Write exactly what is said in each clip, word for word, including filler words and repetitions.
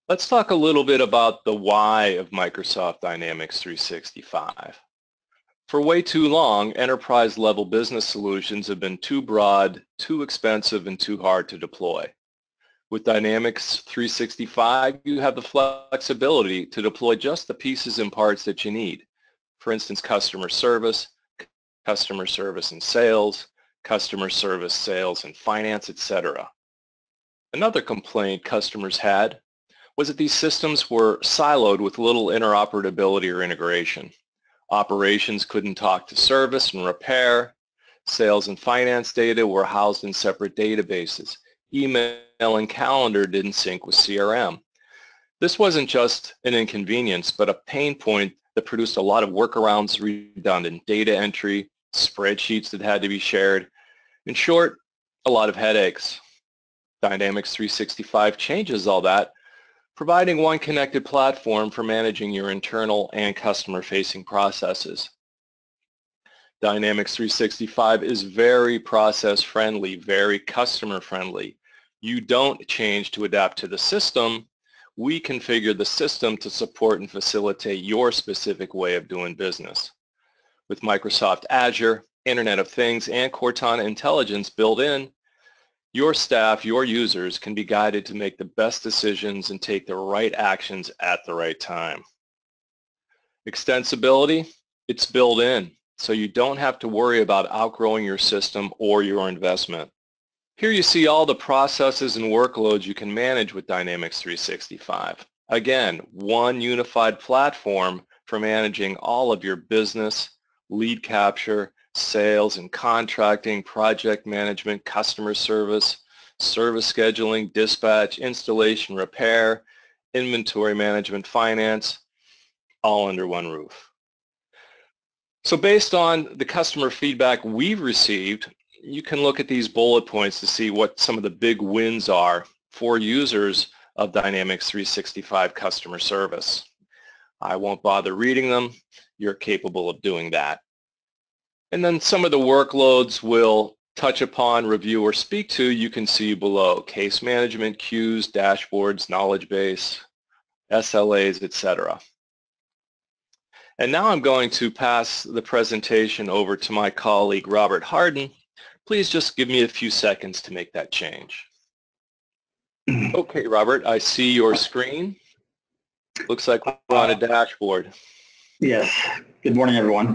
Let's talk a little bit about the why of Microsoft Dynamics three sixty-five. For way too long, enterprise-level business solutions have been too broad, too expensive, and too hard to deploy. With Dynamics three sixty-five, you have the flexibility to deploy just the pieces and parts that you need. For instance, customer service, customer service and sales, customer service, sales and finance, et cetera. Another complaint customers had was that these systems were siloed with little interoperability or integration. Operations couldn't talk to service and repair. Sales and finance data were housed in separate databases. Email and calendar didn't sync with C R M. This wasn't just an inconvenience, but a pain point that produced a lot of workarounds, redundant data entry, spreadsheets that had to be shared. In short, a lot of headaches. Dynamics three sixty-five changes all that, providing one connected platform for managing your internal and customer-facing processes. Dynamics three sixty-five is very process-friendly, very customer-friendly. You don't change to adapt to the system. We configure the system to support and facilitate your specific way of doing business. With Microsoft Azure, Internet of Things, and Cortana Intelligence built in, your staff, your users can be guided to make the best decisions and take the right actions at the right time. Extensibility, it's built in, so you don't have to worry about outgrowing your system or your investment. Here you see all the processes and workloads you can manage with Dynamics three sixty-five. Again, one unified platform for managing all of your business, lead capture, sales and contracting, project management, customer service, service scheduling, dispatch, installation, repair, inventory management, finance, all under one roof. So based on the customer feedback we've received, you can look at these bullet points to see what some of the big wins are for users of Dynamics three sixty-five customer service. I won't bother reading them. You're capable of doing that. And then some of the workloads we'll touch upon, review, or speak to, you can see below. Case management, queues, dashboards, knowledge base, S L As, et cetera. And now I'm going to pass the presentation over to my colleague, Robert Harden. Please just give me a few seconds to make that change. Okay, Robert, I see your screen. Looks like we're on a dashboard. Yes. Good morning, everyone.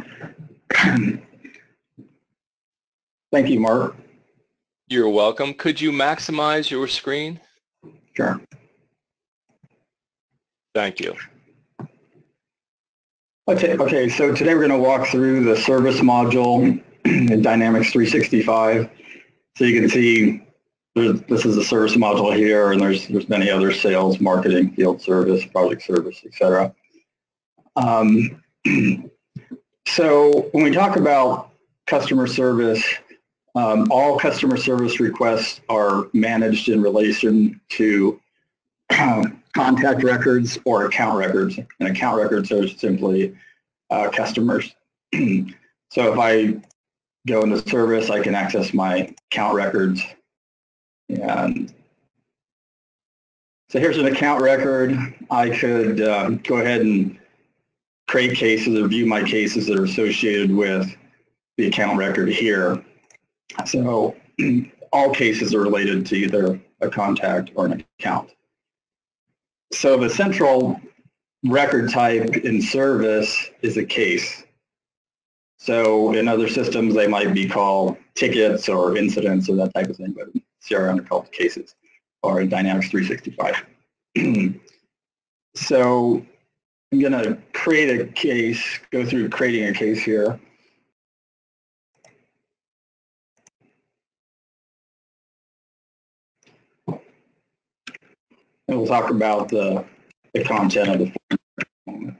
Thank you, Mark. You're welcome. Could you maximize your screen? Sure. Thank you. Okay, okay, so today we're going to walk through the service module in Dynamics three sixty-five. So you can see this is a service module here, and there's there's many other: sales, marketing, field service, project service, et cetera. Um, so when we talk about customer service, um, all customer service requests are managed in relation to contact records or account records, and account records are simply uh, customers. So if I go into service, I can access my account records. And so here's an account record. I could uh, go ahead and create cases or view my cases that are associated with the account record here. So all cases are related to either a contact or an account. So the central record type in service is a case. So in other systems, they might be called tickets or incidents or that type of thing, but in C R M they're called cases, or in Dynamics three sixty-five. So I'm going to create a case, go through creating a case here. And we'll talk about the, the content of the form.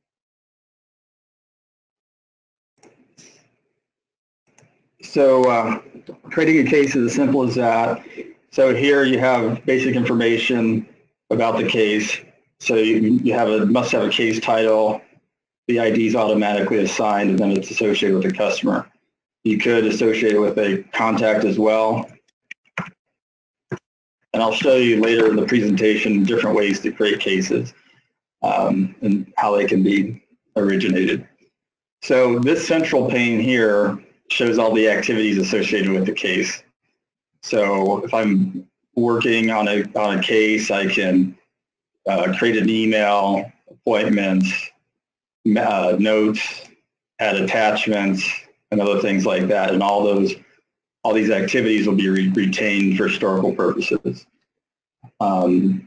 So uh, creating a case is as simple as that. So here you have basic information about the case. So you, you have a must have a case title. The I D is automatically assigned, and then it's associated with the customer. You could associate it with a contact as well. And I'll show you later in the presentation different ways to create cases um, and how they can be originated. So this central pane here shows all the activities associated with the case. So if I'm working on a, on a case, I can uh, create an email, appointments, uh, notes, add attachments, and other things like that. And all those, all these activities will be re retained for historical purposes. Um,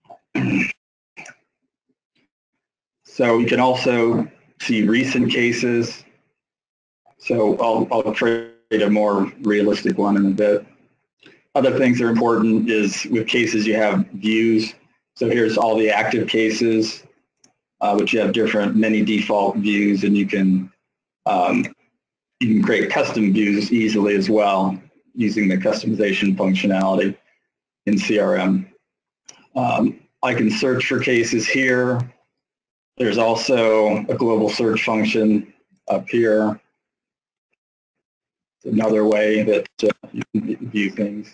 so you can also see recent cases. So I'll, I'll create a more realistic one in a bit. Other things that are important is with cases you have views. So here's all the active cases, uh, which you have different, many default views, and you can um, you can create custom views easily as well using the customization functionality in C R M. Um, I can search for cases here. There's also a global search function up here. It's another way that uh, you can view things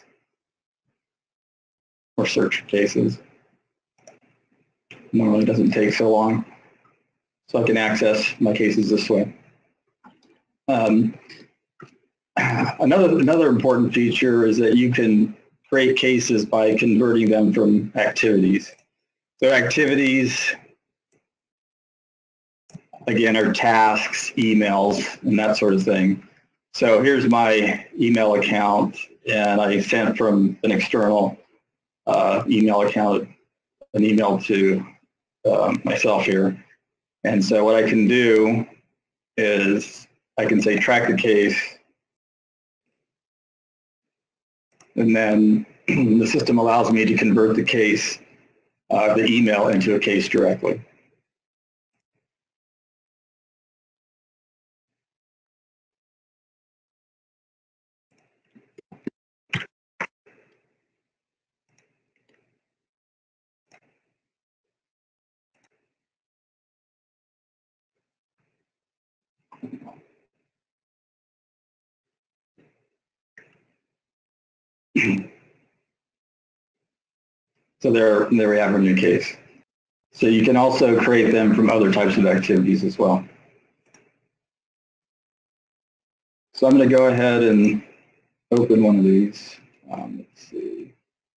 or search for cases. Normally doesn't take so long. So I can access my cases this way. Um, another, another important feature is that you can create cases by converting them from activities. So activities, again, are tasks, emails, and that sort of thing. So here's my email account, and I sent from an external uh, email account an email to uh, myself here. And so what I can do is I can say track the case, and then the system allows me to convert the case, uh, the email into a case directly. So there, there we have our new case. So you can also create them from other types of activities as well. So I'm going to go ahead and open one of these. Um, let's see.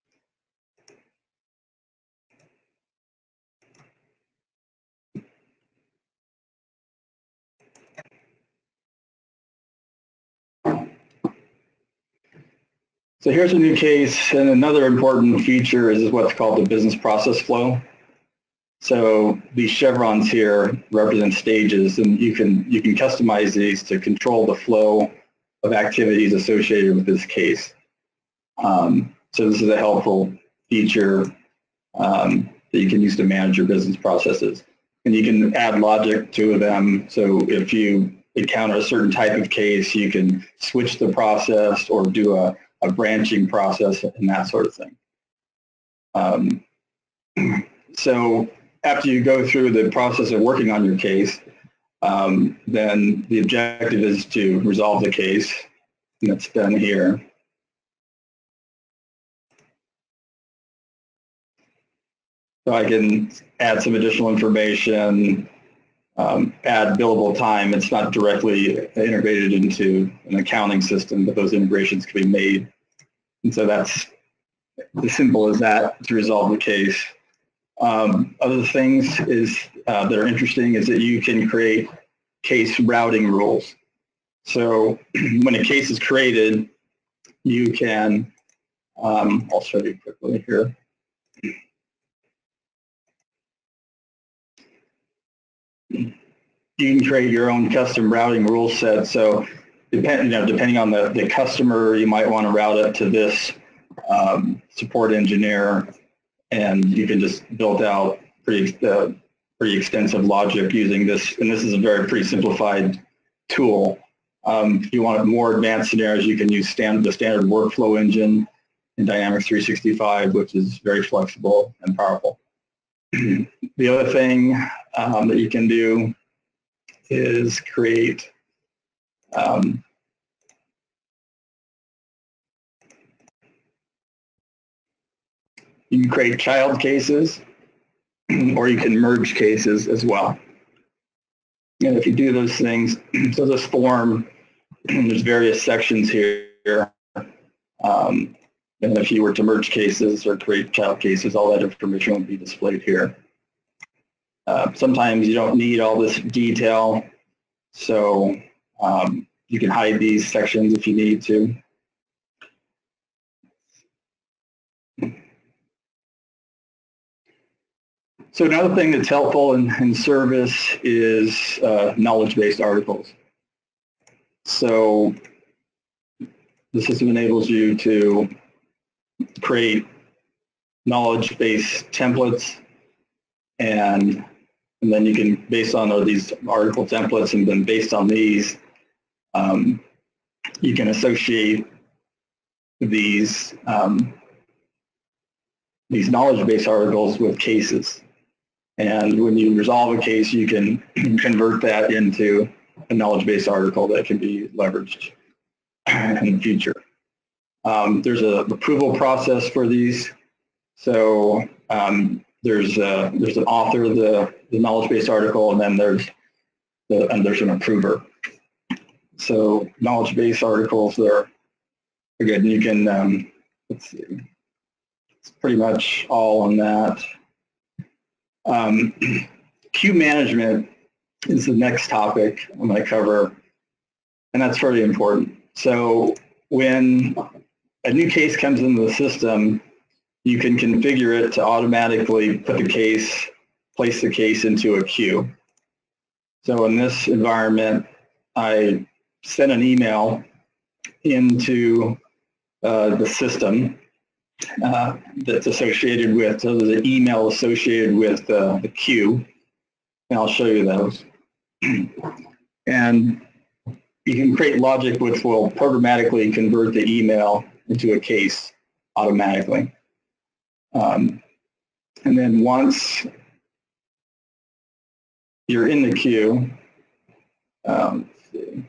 So here's a new case, and another important feature is what's called the business process flow. So these chevrons here represent stages, and you can you can customize these to control the flow of activities associated with this case. Um, so this is a helpful feature um, that you can use to manage your business processes. And you can add logic to them. So if you encounter a certain type of case, you can switch the process or do a, a branching process and that sort of thing. Um, so after you go through the process of working on your case, um, then the objective is to resolve the case, and that's done here. So I can add some additional information, um, add billable time. It's not directly integrated into an accounting system, but those integrations can be made. And so that's as simple as that to resolve the case. Um, other things is uh, that are interesting is that you can create case routing rules. So when a case is created, you can, um, I'll show you quickly here. You can create your own custom routing rule set. So depend, you know, depending on the, the customer, you might want to route it to this um, support engineer, and you can just build out pretty, uh, pretty extensive logic using this. And this is a very pretty simplified tool. Um, if you want more advanced scenarios, you can use standard, the standard workflow engine in Dynamics three sixty-five, which is very flexible and powerful. The other thing um, that you can do is create um, You can create child cases, or you can merge cases as well. And if you do those things, so this form, there's various sections here. Um, and if you were to merge cases or create child cases, all that information will be displayed here. Uh, sometimes you don't need all this detail, so um, you can hide these sections if you need to. So another thing that's helpful in, in service is uh, knowledge-based articles. So the system enables you to create knowledge-based templates, and, and then you can, based on these article templates, and then based on these, um, you can associate these, um, these knowledge-based articles with cases. And when you resolve a case, you can convert that into a knowledge-based article that can be leveraged in the future. Um, there's an approval process for these. So um, there's a, there's an author of the, the knowledge-based article, and then there's the, and there's an approver. So knowledge-based articles are good. And you can um, let's see, it's pretty much all on that. Um, queue management is the next topic I'm going to cover, and that's very important. So when a new case comes into the system, you can configure it to automatically put the case, place the case into a queue. So in this environment, I send an email into uh, the system uh, that's associated with, so there's an email associated with uh, the queue, and I'll show you those. And you can create logic which will programmatically convert the email into a case automatically. Um, and then once you're in the queue, um, let's see.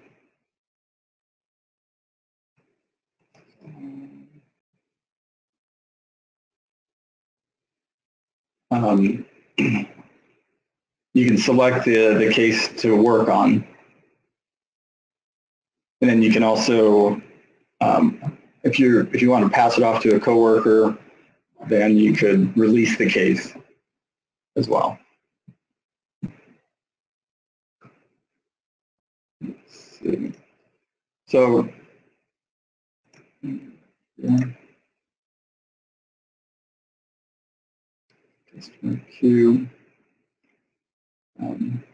Um, you can select the, the case to work on. And then you can also, um, if you if you want to pass it off to a coworker, then you could release the case as well. Let's see. So, yeah. Customer queue. Um,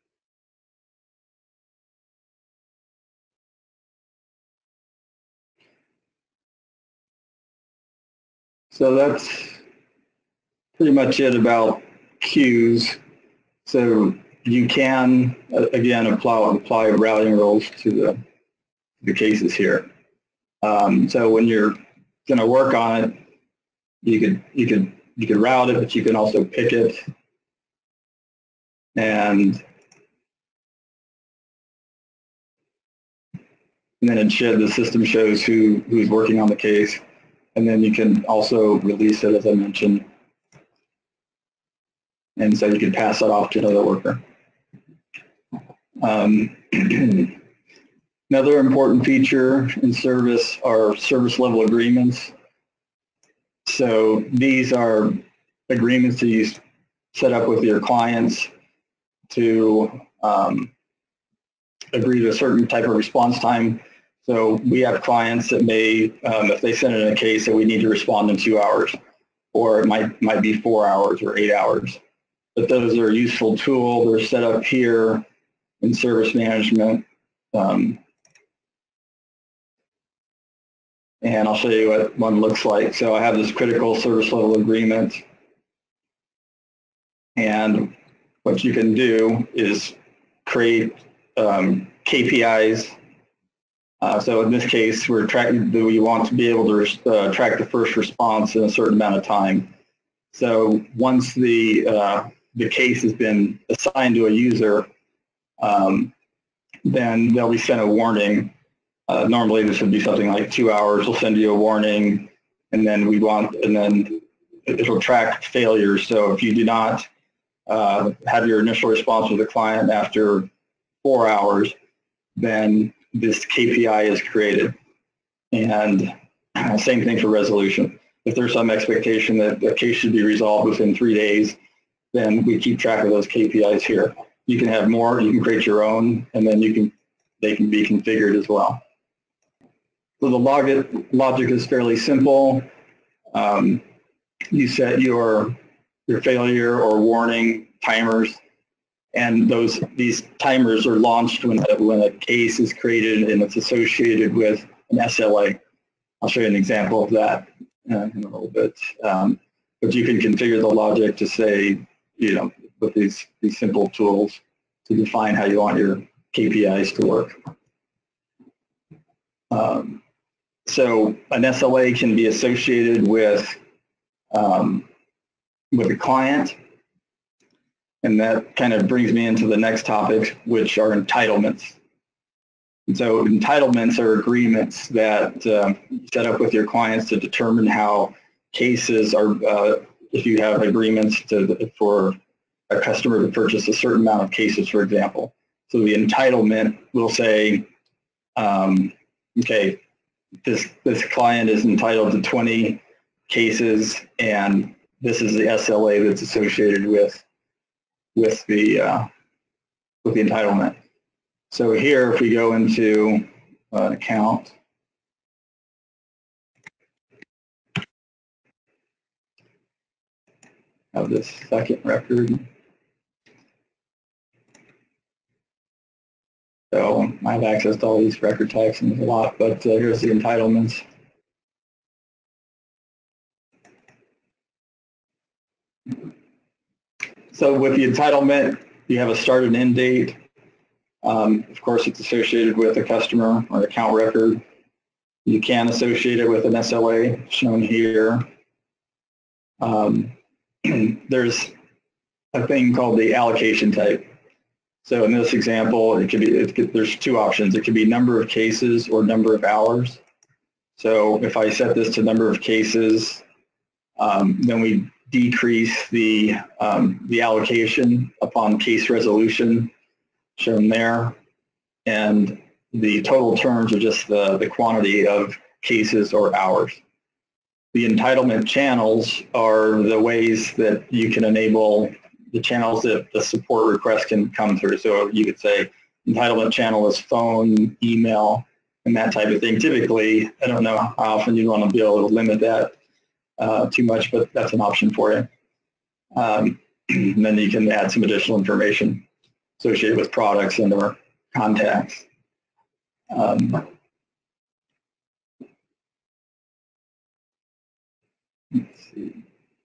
so that's pretty much it about queues. So you can, again, apply, apply routing rules to the, the cases here. Um, so when you're going to work on it, you could, you could, you could route it, but you can also pick it. And, and then it should, the system shows who, who's working on the case. And then you can also release it, as I mentioned. And so you can pass that off to another worker. Um, another important feature in service are service level agreements. So these are agreements that you set up with your clients to um, agree to a certain type of response time. So we have clients that may, um, if they send in a case that we need to respond in two hours, or it might, might be four hours or eight hours. But those are a useful tool. They're set up here in service management. Um, and I'll show you what one looks like. So I have this critical service level agreement. And what you can do is create um, K P Is. Uh, so in this case, we're tracking, we want to be able to uh, track the first response in a certain amount of time. So once the uh, the case has been assigned to a user, um, then they'll be sent a warning. Uh, normally this would be something like two hours. We'll send you a warning, and then we want, and then it'll track failures. So if you do not uh, have your initial response with the client after four hours, then this K P I is created. And same thing for resolution. If there's some expectation that the case should be resolved within three days, then we keep track of those K P Is here. You can have more, you can create your own, and then you can they can be configured as well. So the logic, logic is fairly simple. Um, you set your, your failure or warning timers, and those these timers are launched when a, when a case is created and it's associated with an S L A. I'll show you an example of that uh, in a little bit. Um, but you can configure the logic to say, you know, with these, these simple tools to define how you want your K P Is to work. Um, so an S L A can be associated with, um, with a client. And that kind of brings me into the next topic, which are entitlements. And so entitlements are agreements that uh, you set up with your clients to determine how cases are, uh, if you have agreements to, for a customer to purchase a certain amount of cases, for example. So the entitlement will say, um, okay, this, this client is entitled to twenty cases, and this is the S L A that's associated with, with, the, uh, with the entitlement. So here, if we go into an account, have this second record. So I have access to all these record types, and there's a lot, but uh, here's the entitlements. So with the entitlement, you have a start and end date. Um, of course, it's associated with a customer or account record. You can associate it with an S L A shown here. Um, there's a thing called the allocation type. So in this example, it could be, it could, there's two options. It could be number of cases or number of hours. So if I set this to number of cases, um, then we decrease the, um, the allocation upon case resolution shown there. And the total terms are just the, the quantity of cases or hours. The entitlement channels are the ways that you can enable the channels that the support request can come through. So you could say entitlement channel is phone, email, and that type of thing. Typically, I don't know how often you want to be able to limit that uh, too much, but that's an option for you. Um, and then you can add some additional information associated with products and or contacts. Um, let's see.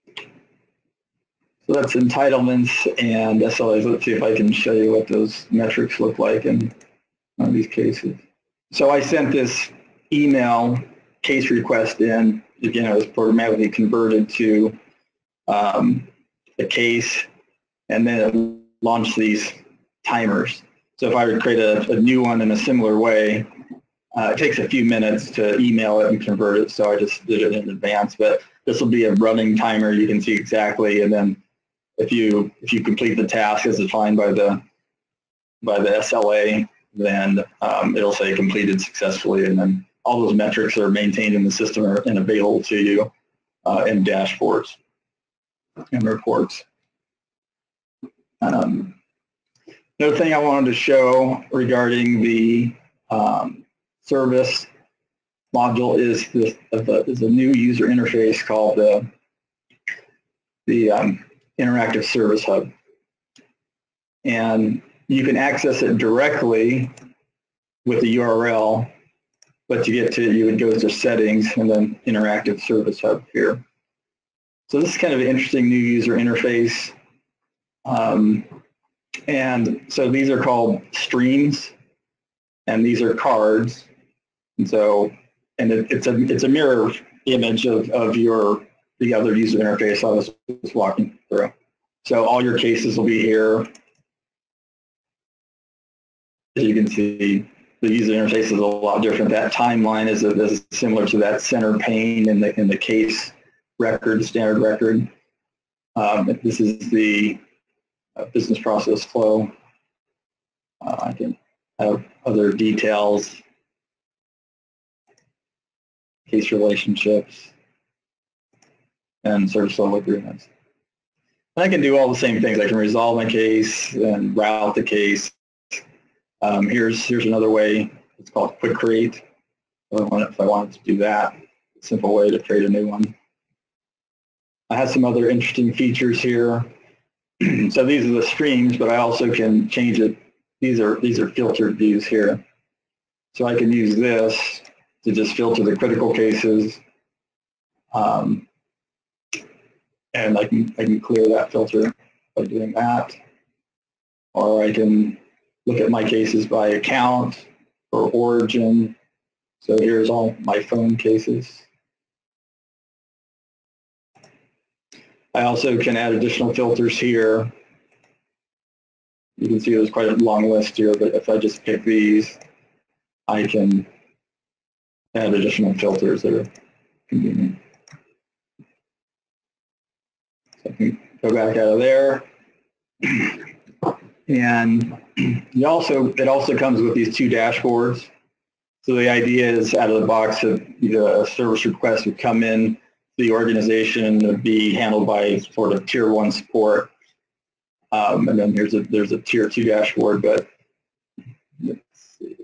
So that's entitlements and S L As. Let's see if I can show you what those metrics look like in one of these cases. So I sent this email case request in. Again, it was programmatically converted to um, a case, and then it launched these timers. So if I were to create a, a new one in a similar way, uh, it takes a few minutes to email it and convert it. So I just did it in advance. But this will be a running timer. You can see exactly, and then if you if you complete the task as defined by the by the S L A, then um, it'll say completed successfully, and then all those metrics are maintained in the system and available to you uh, in dashboards and reports. Um, another thing I wanted to show regarding the um, service module is this is a new user interface called the the um, Interactive Service Hub, and you can access it directly with the U R L, but to get to it, you would go to settings and then Interactive Service Hub here. So this is kind of an interesting new user interface, um, and so these are called streams, and these are cards, and so and it, it's a it's a mirror image of of your the other user interface I was, was walking through. So all your cases will be here. As you can see, the user interface is a lot different. That timeline is, a, is similar to that center pane in the in the case record, standard record. Um, this is the uh, business process flow. Uh, I can have other details, case relationships, and service level agreements. And I can do all the same things. I can resolve my case and route the case. Um, here's here's another way. It's called quick create. If I wanted, if I wanted to do that, a simple way to create a new one. I have some other interesting features here. So these are the streams, but I also can change it. These are these are filtered views here. So I can use this to just filter the critical cases, um, and I can I can clear that filter by doing that. Or I can look at my cases by account or origin. So here's all my phone cases. I also can add additional filters here. You can see there's quite a long list here, but if I just pick these, I can add additional filters that are convenient. So I can go back out of there. And you also, it also comes with these two dashboards. So the idea is out of the box that the service request would come in, the organization would be handled by sort of tier one support. Um, and then here's a, there's a tier two dashboard, but let's see.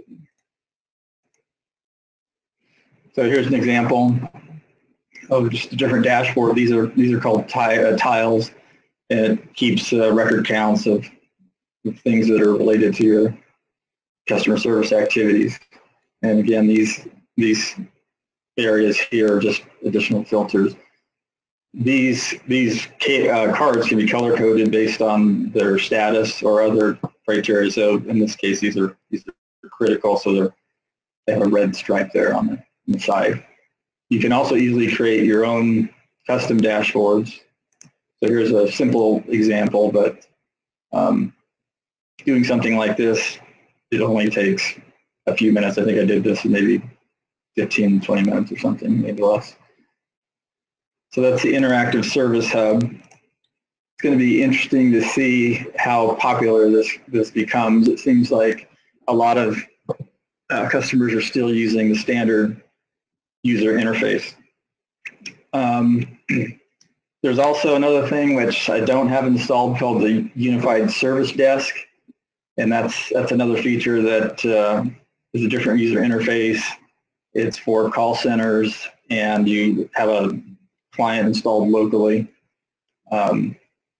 So here's an example of just a different dashboard. These are, these are called ti uh, tiles, and it keeps uh, record counts of, of things that are related to your customer service activities. And again, these, these areas here are just additional filters. These, these uh, cards can be color coded based on their status or other criteria. So in this case, these are, these are critical, so they're, they have a red stripe there on the, on the side. You can also easily create your own custom dashboards. So here's a simple example, but um, doing something like this, it only takes a few minutes. I think I did this in maybe fifteen, twenty minutes or something, maybe less. So that's the Interactive Service Hub. It's going to be interesting to see how popular this, this becomes. It seems like a lot of uh, customers are still using the standard user interface. Um, there's also another thing which I don't have installed called the Unified Service Desk. And that's, that's another feature that uh, is a different user interface. It's for call centers, and you have a client installed locally. Um,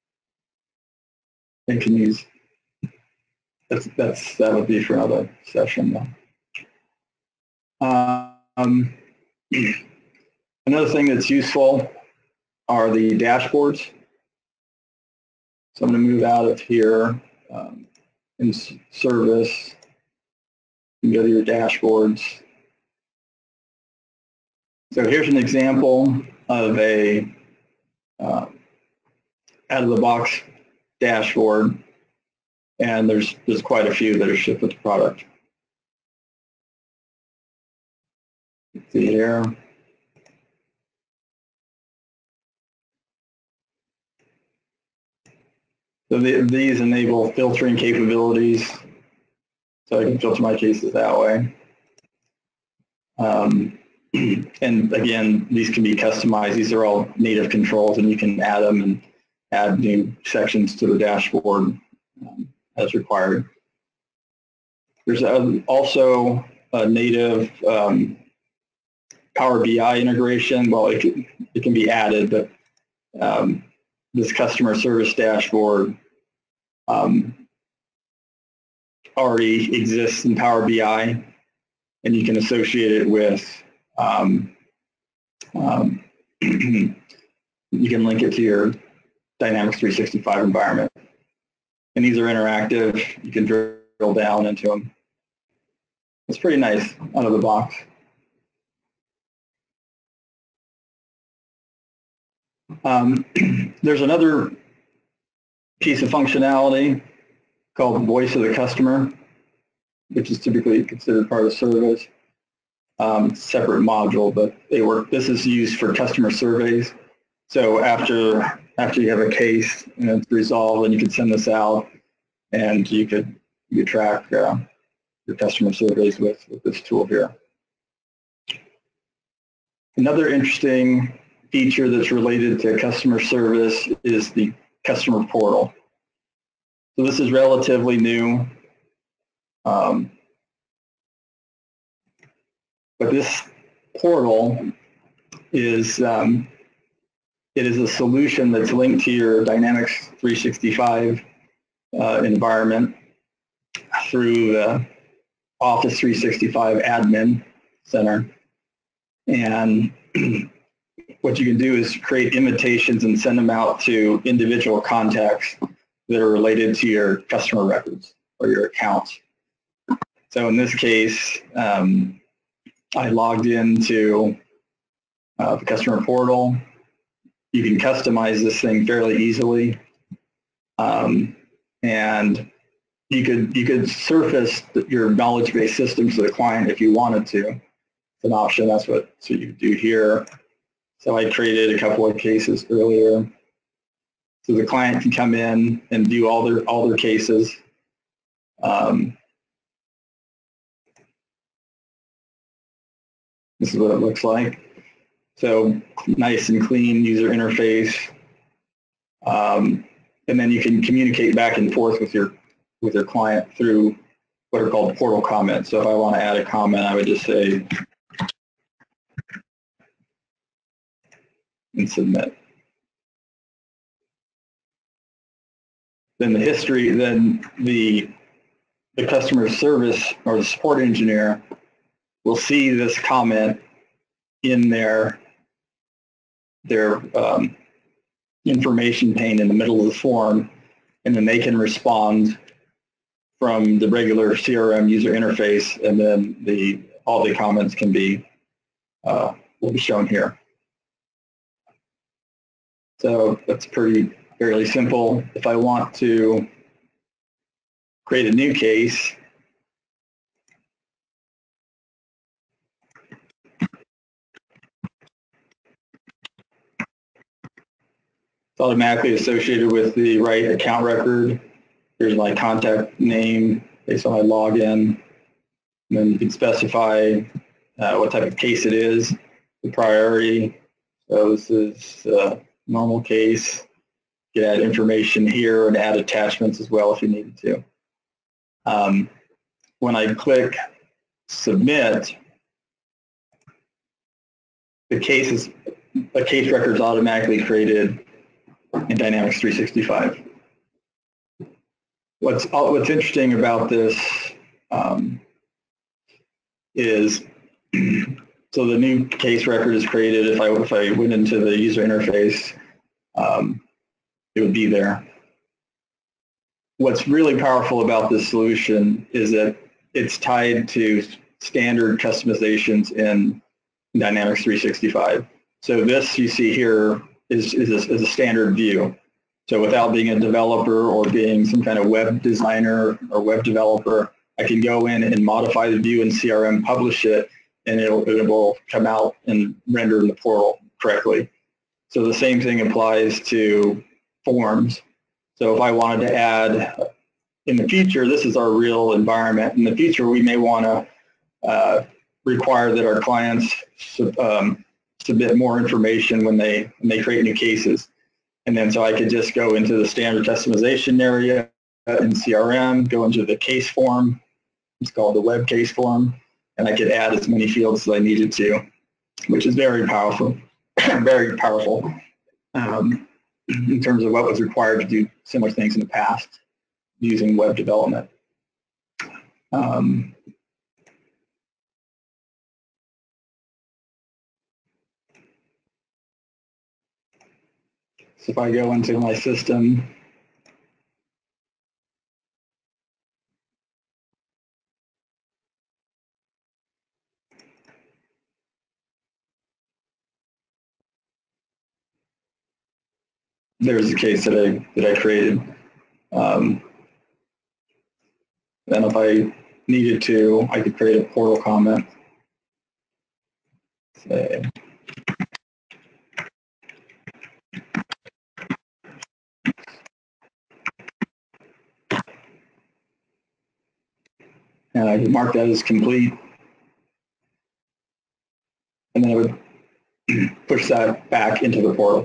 and can use, that's, that's, that would be for another session though. Um, another thing that's useful are the dashboards. So I'm going to move out of here um, in service. You can go to your dashboards. So here's an example of a uh, out-of-the-box dashboard, and there's there's quite a few that are shipped with the product. Let's see here. So the, these enable filtering capabilities, so I can filter my cases that way. Um, and again, these can be customized. These are all native controls, and you can add them and add new sections to the dashboard um, as required. There's a, also a native um, Power B I integration. Well, it can, it can be added, but um, this customer service dashboard um, already exists in Power B I, and you can associate it with Um, um, you can link it to your Dynamics three sixty-five environment. And these are interactive. You can drill down into them. It's pretty nice out of the box. Um, there's another piece of functionality called Voice of the Customer, which is typically considered part of service. Um, separate module, but they work. This is used for customer surveys. So after after you have a case and it's resolved, then you could send this out, and you could you could track uh, your customer surveys with, with this tool here. Another interesting feature that's related to customer service is the customer portal. So this is relatively new. Um, but this portal is um, it is a solution that's linked to your Dynamics three sixty-five uh, environment through the Office three sixty-five Admin Center. And what you can do is create invitations and send them out to individual contacts that are related to your customer records or your accounts. So in this case, um, I logged into uh, the customer portal. You can customize this thing fairly easily. Um, and you could, you could surface your knowledge-based systems to the client if you wanted to. It's an option. That's what, that's what you do here. So I created a couple of cases earlier. So the client can come in and view all their, all their cases. Um, this is what it looks like. So nice and clean user interface. Um, and then you can communicate back and forth with your, with your client through what are called portal comments. So if I want to add a comment, I would just say, and submit. Then the history, then the, the customer service or the support engineer will see this comment in their, their um, information pane in the middle of the form, and then they can respond from the regular C R M user interface, and then the all the comments can be uh, will be shown here. So that's pretty fairly simple. If I want to create a new case, it's automatically associated with the right account record. Here's my contact name based on my login. And then you can specify uh, what type of case it is, the priority. So this is a normal case. You can add information here and add attachments as well if you needed to. Um, when I click submit, the case is, a case record is automatically created in Dynamics three sixty-five. What's, what's interesting about this um, is, so the new case record is created. If I, if I went into the user interface, um, it would be there. What's really powerful about this solution is that it's tied to standard customizations in Dynamics three sixty-five. So this you see here is, is, a, is a standard view. So without being a developer or being some kind of web designer or web developer, I can go in and modify the view in C R M, publish it, and it'll, it will come out and render in the portal correctly. So the same thing applies to forms. So if I wanted to add, in the future, this is our real environment. In the future, we may want to uh, require that our clients sub, um, submit more information when they, when they create new cases. And then so I could just go into the standard customization area in C R M, go into the case form. It's called the web case form. And I could add as many fields as I needed to, which is very powerful, very powerful um, in terms of what was required to do similar things in the past using web development. Um, so if I go into my system, there's a case that I that I created. Um, then if I needed to, I could create a portal comment. Say, And I could mark that as complete. And then I would push that back into the portal.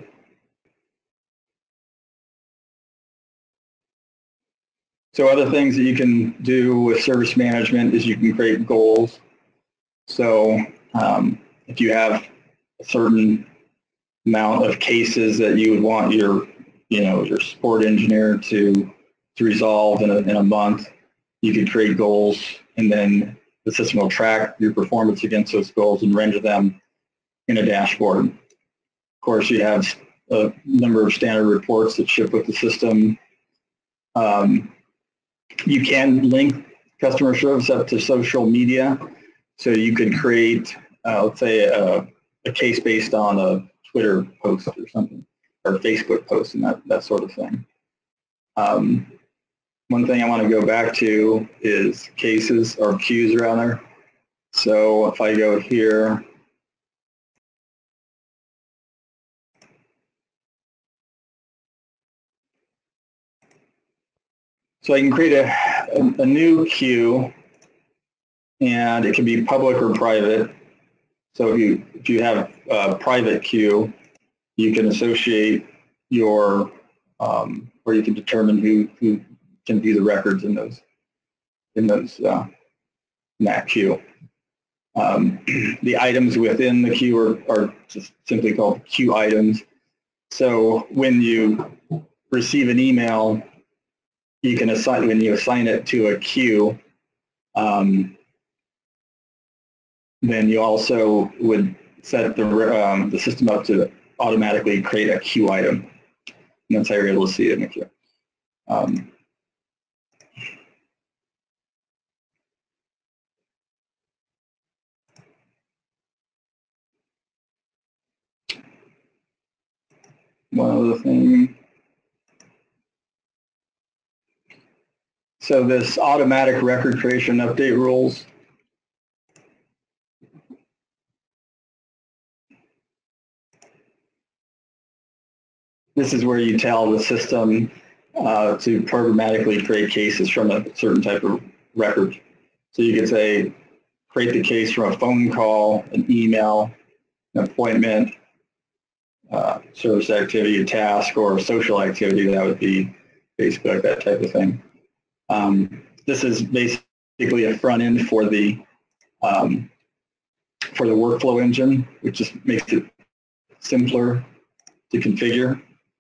So other things that you can do with service management is you can create goals. So um, if you have a certain amount of cases that you would want your, you know, your support engineer to to resolve in a, in a month, you could create goals, and then the system will track your performance against those goals and render them in a dashboard. Of course, you have a number of standard reports that ship with the system. Um, you can link customer service up to social media, so you could create, uh, let's say, a, a case based on a Twitter post or something, or Facebook post, and that, that sort of thing. Um, one thing I want to go back to is cases, or queues rather. So if I go here, so I can create a, a, a new queue, and it can be public or private. So if you, if you have a private queue, you can associate your, um, or you can determine who, who can view the records in those, in those, uh, in that queue. Um, the items within the queue are, are just simply called queue items. So when you receive an email, you can assign, when you assign it to a queue, um, then you also would set the, um, the system up to automatically create a queue item. And that's how you're able to see it in the queue. Um, one other thing. So this automatic record creation update rules. This is where you tell the system uh, to programmatically create cases from a certain type of record. So you could say, create the case from a phone call, an email, an appointment, uh, service activity, a task, or a social activity. That would be Facebook, that type of thing. Um, this is basically a front end for the um, for the workflow engine, which just makes it simpler to configure.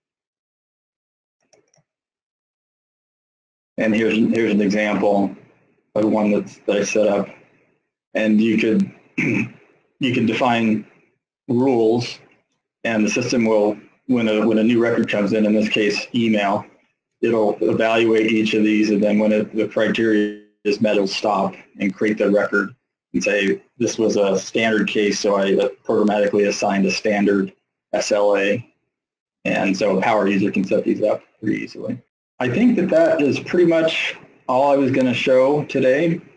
And here's here's an example of one that's, that I set up. And you could you can define rules, and the system will, when a when a new record comes in, in this case email, it'll evaluate each of these, and then when it, the criteria is met, it'll stop and create the record and say this was a standard case, so I programmatically assigned a standard S L A, and so a power user can set these up pretty easily. I think that that is pretty much all I was going to show today.